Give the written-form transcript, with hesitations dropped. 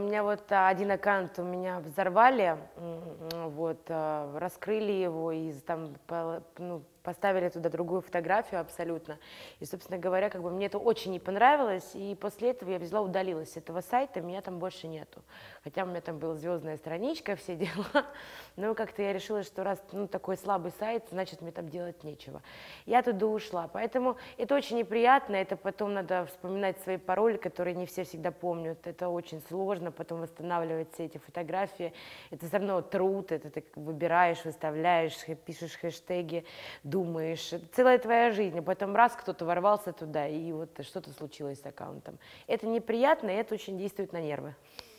меня вот один аккаунт у меня взорвали, вот, раскрыли его и там ну, поставили туда другую фотографию абсолютно. И, собственно говоря, как бы мне это очень не понравилось, и после этого я взяла, удалилась с этого сайта, меня там больше нету. Хотя у меня там была звездная страничка, все дела, но как-то я решила, что раз ну, такой слабый сайт, значит мне там делать нечего. Я туда ушла, поэтому это очень неприятно, это потом надо вспоминать свои пароли, которые не все всегда помнят, это очень сложно, потом восстанавливать все эти фотографии, это все равно труд, это ты выбираешь, выставляешь, пишешь хэштеги, думаешь, это целая твоя жизнь, а потом раз кто-то ворвался туда, и вот что-то случилось с аккаунтом. Это неприятно, и это очень действует на нервы.